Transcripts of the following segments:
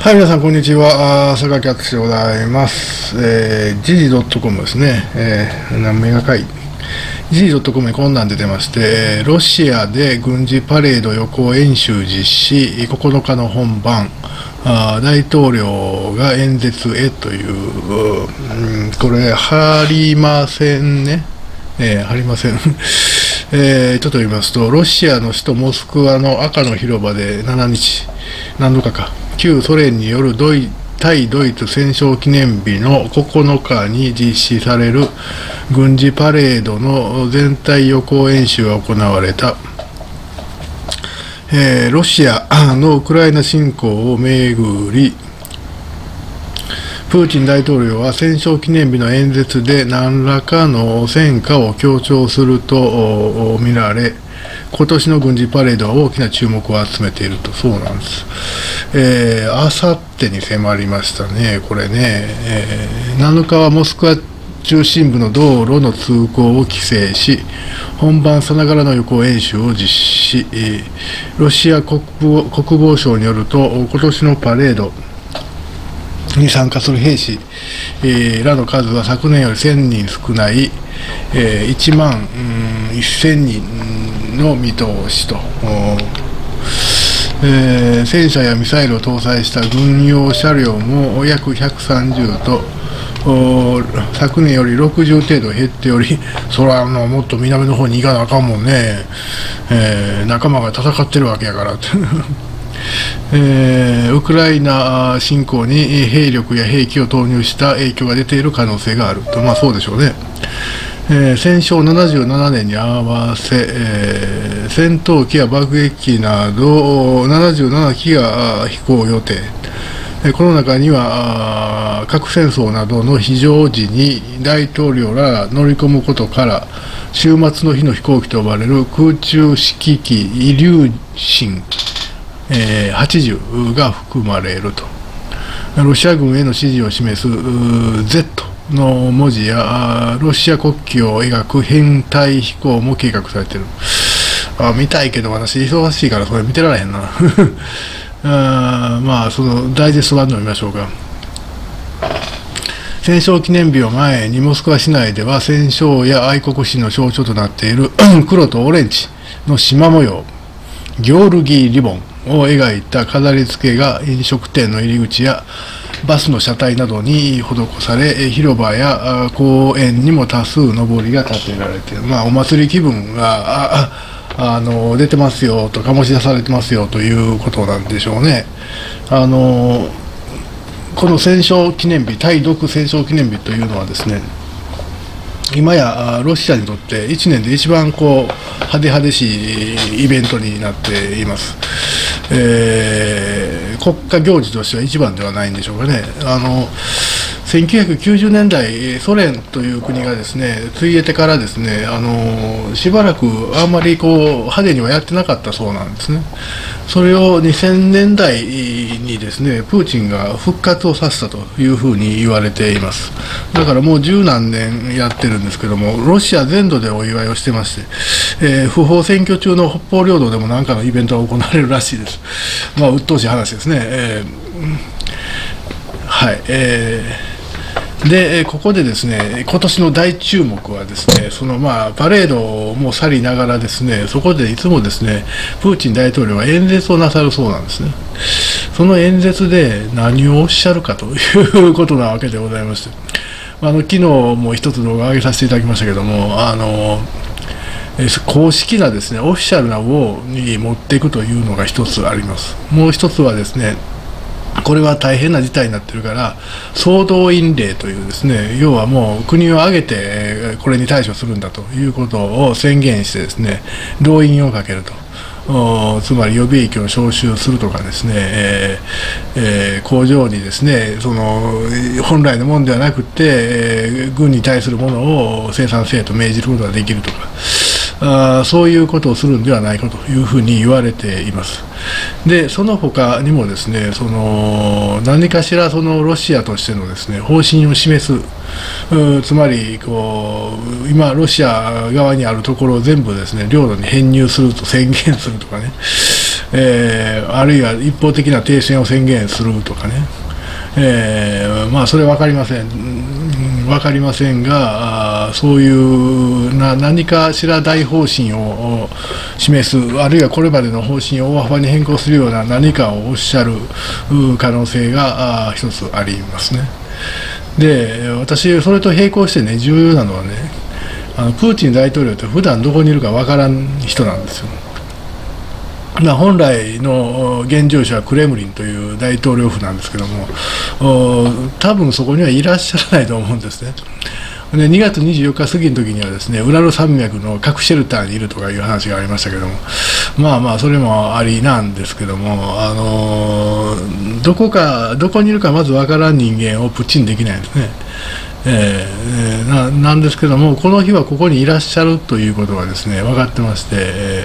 はい、皆さん、こんにちは。榊敦でございます。時事 .com ですね。何名が書い時事 .com にこんなん出てまして、ロシアで軍事パレード予行演習実施、9日の本番、大統領が演説へという、これ、貼りませんね。貼りません。ちょっと言いますと、ロシアの首都モスクワの赤の広場で7日、何度か、旧ソ連による対ドイツ戦勝記念日の9日に実施される軍事パレードの全体予行演習が行われた。ロシアのウクライナ侵攻をめぐり、プーチン大統領は戦勝記念日の演説で何らかの戦果を強調すると見られ、今年の軍事パレードは大きな注目を集めていると。そうなんです。あさってに迫りましたね、これね。7日はモスクワ中心部の道路の通行を規制し、本番さながらの予行演習を実施。ロシア国防省によると、今年のパレードに参加する兵士らの数は昨年より1000人少ない1万1000人の見通しと。戦車やミサイルを搭載した軍用車両も約130と昨年より60程度減っており、それはもっと南の方に行かなあかんもんね。仲間が戦ってるわけやからウクライナ侵攻に兵力や兵器を投入した影響が出ている可能性があると。そうでしょうね。戦勝77年に合わせ、戦闘機や爆撃機など77機が飛行予定。この中には核戦争などの非常時に大統領らが乗り込むことから、終末の日の飛行機と呼ばれる空中指揮機イリューシン80が含まれると。ロシア軍への支持を示す Z の文字やロシア国旗を描く編隊飛行も計画されている。見たいけど私忙しいからそれ見てられへんなそのダイジェスト版の見ましょうか。戦勝記念日を前にモスクワ市内では戦勝や愛国心の象徴となっている黒とオレンジの縞模様ギョルギーリボンを描いた飾り付けが飲食店の入り口やバスの車体などに施され、広場や公園にも多数のぼりが立てられている。お祭り気分が出てますよと、醸し出されてますよということなんでしょうね。この戦勝記念日、対独戦勝記念日というのはですね、今やロシアにとって1年で一番派手派手しいイベントになっています。国家行事としては一番ではないんでしょうかね。1990年代、ソ連という国がですね、ついえてからですね、しばらくあんまり派手にはやってなかったそうなんですね。それを2000年代にですね、プーチンが復活をさせたというふうに言われています。だからもう十何年やってるんですけども、ロシア全土でお祝いをしてまして、不法占拠中の北方領土でも何かのイベントが行われるらしいです。鬱陶しい話ですね。はい。で、ここでですね、今年の大注目はですね、パレードも去りながらですね、そこでいつもですね、プーチン大統領は演説をなさるそうなんですね。その演説で何をおっしゃるかということなわけでございまして、昨日も一つ動画を上げさせていただきましたけども、公式なですね、オフィシャルなをに持っていくというのが一つあります。もう一つはですね、これは大変な事態になっているから、総動員令というですね、要はもう国を挙げてこれに対処するんだということを宣言してですね、動員をかけると。つまり予備役を招集するとかですね、工場にですね、本来のものではなくて、軍に対するものを生産せえと命じることができるとか、そういうことをするんではないかというふうに言われています。で、その他にもですね、何かしらロシアとしてのですね、方針を示す、つまり今ロシア側にあるところを全部ですね、領土に編入すると宣言するとかね、 あるいは一方的な停戦を宣言するとかね、まあそれは分かりません、分かりませんが、そういう何かしら大方針を示す、あるいはこれまでの方針を大幅に変更するような何かをおっしゃる可能性が一つありますね。で、私、それと並行してね、重要なのはね、プーチン大統領って普段どこにいるか分からん人なんですよ。本来の現住所はクレムリンという大統領府なんですけども、多分そこにはいらっしゃらないと思うんですね。で、2月24日過ぎの時にはですね、ウラル山脈の核シェルターにいるとかいう話がありましたけども、まあまあそれもありなんですけども、どこにいるかまずわからん人間をプッチンできないんですね。なんですけども、この日はここにいらっしゃるということはですね、分かってまして、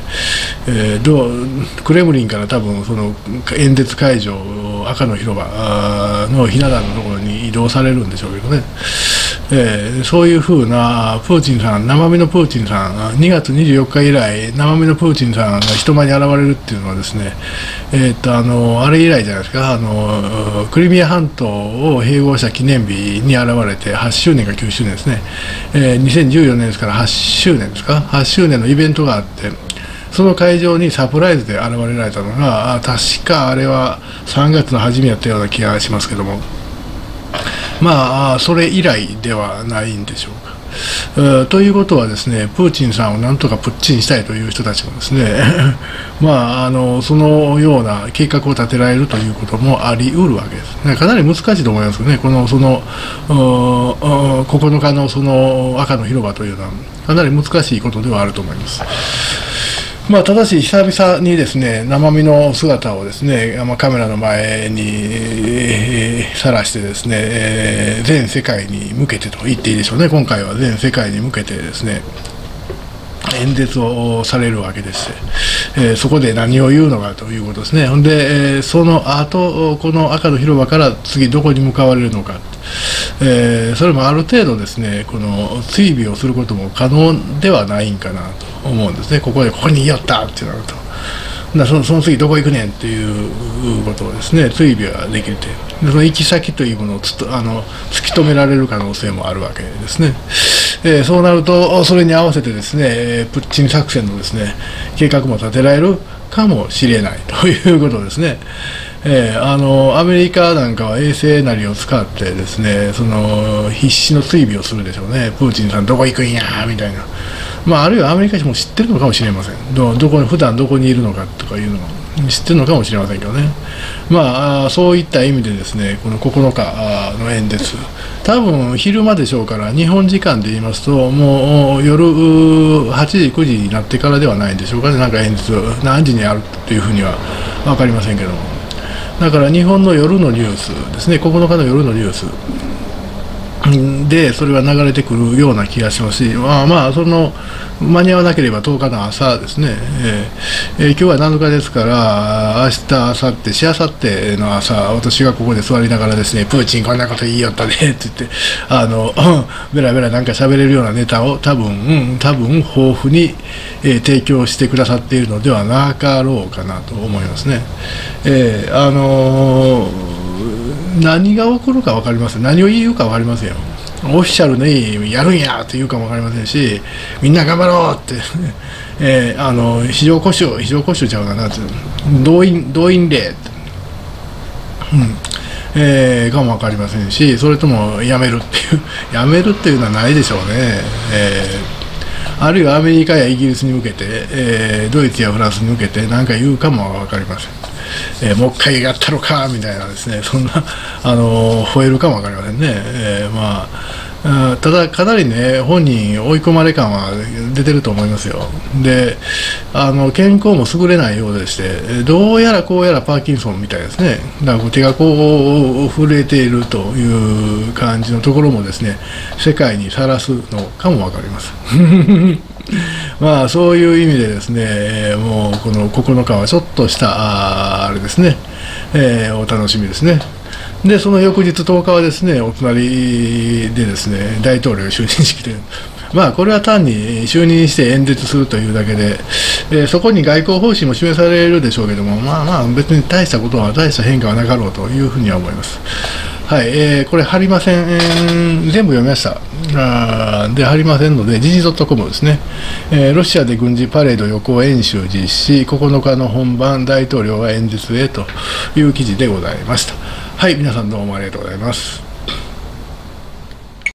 クレムリンから多分その演説会場、赤の広場のひな壇のところに移動されるんでしょうけどね、そういうふうなプーチンさん、生身のプーチンさん、2月24日以来、生身のプーチンさんが人前に現れるっていうのはですね、あれ以来じゃないですか、クリミア半島を併合した記念日に現れて8周年か9周年ですね、2014年ですから8周年ですか、8周年のイベントがあって、その会場にサプライズで現れられたのが、確かあれは3月の初めやったような気がしますけども、まあ、それ以来ではないんでしょうか。ということはですね、プーチンさんをなんとかプッチンしたいという人たちもですね、まあ、そのような計画を立てられるということもあり得るわけです。かなり難しいと思いますね、9日のその赤の広場というのは、かなり難しいことではあると思います。まあ、ただし、久々にですね、生身の姿をですね、カメラの前にさらしてですね、全世界に向けてと言っていいでしょうね、今回は全世界に向けてですね、演説をされるわけでして、そこで何を言うのかということですね。ほんで、その後、この赤の広場から次どこに向かわれるのか、それもある程度ですね、この追尾をすることも可能ではないんかなと思うんですね。ここにいよったってなると。その次どこ行くねんっていうことをですね、追尾ができて、その行き先というものを突き止められる可能性もあるわけですね。そうなると、それに合わせてですね、プッチン作戦のですね、計画も立てられるかもしれないということですね。アメリカなんかは衛星なりを使ってですね、必死の追尾をするでしょうね。プーチンさんどこ行くんやみたいな。まあ、あるいはアメリカ人も知ってるのかもしれません。普段どこにいるのかとかいうのを知ってるのかもしれませんけどね。まあ、そういった意味でですね、この9日の演説、多分昼間でしょうから、日本時間で言いますと、もう夜8時、9時になってからではないんでしょうかね、なんか演説、何時にあるというふうには分かりませんけども。だから日本の夜のニュースですね、9日の夜のニュースでそれは流れてくるような気がしますし、間に合わなければ10日の朝ですね、今日は7日ですから、明日、明後日、しあさっての朝、私がここで座りながらですね、プーチンこんなこと言いよったねって言って、ベラベラなんか喋れるようなネタを多分豊富に、提供してくださっているのではなかろうかなと思いますね。何が起こるか分かりません。何を言うか分かりませんよ。オフィシャルにやるんやと言うかも分かりませんし、みんな頑張ろうって、非常故障ちゃうかなって、動員令って、かも分かりませんし、それともやめるっていうのはないでしょうね。あるいはアメリカやイギリスに向けて、ドイツやフランスに向けて何か言うかも分かりません。もう一回やったのかみたいなですね、そんな吠えるかも分かりませんね。ただかなりね、本人追い込まれ感は出てると思いますよ。で、健康も優れないようでして、どうやらこうやらパーキンソンみたいですね。だから手がこう震えているという感じのところもですね、世界にさらすのかも分かります。まあそういう意味でですね、もうこの9日はちょっとしたあれですね、お楽しみですね。でその翌日10日はですね、お隣でですね、大統領就任式でまあ、これは単に就任して演説するというだけで、そこに外交方針も示されるでしょうけども、まあまあ、別に大したことは、大した変化はなかろうというふうには思います。はい、これ貼りません、全部読みました。で、貼りませんので、時事 .com ですね、ロシアで軍事パレード予行演習実施、9日の本番、大統領は演説へという記事でございました。はい、皆さんどうもありがとうございます。